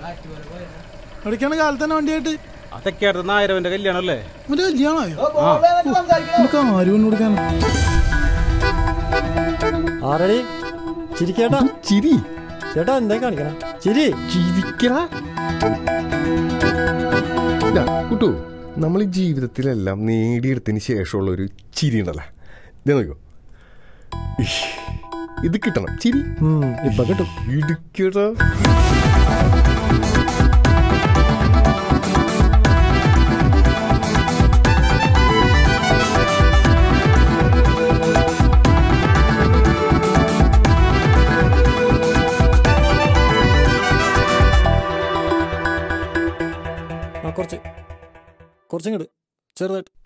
എവിടേക്കാണ് കാലത്ത് തന്നെ വണ്ടിയായിട്ട്? അതൊക്കെ അടുത്ത നായരവന്റെ കല്യാണം അല്ലേ? മറ്റേ കല്യാണമായോ? ആരും കൊടുക്കാൻ ആരടി ചിരിക്കേട്ടാ? ചിരി ചേട്ടാ എന്താ കാണിക്കണ? ചിരി ചിരിക്കടാ കുട്ടു. നമ്മൾ ഈ ജീവിതത്തിലെല്ലാം നേടിയെടുത്തതിന് ശേഷമുള്ള ഒരു ചിരി ഉണ്ടല്ലോ, ഇതേ നോക്കോ. ഇത് കിട്ടണം ചിരി. ഇപ്പൊ കിട്ടും. ഇടുക്കടാ. കുറച്ചിങ്ങോട്ട് ചെറുതായിട്ട്.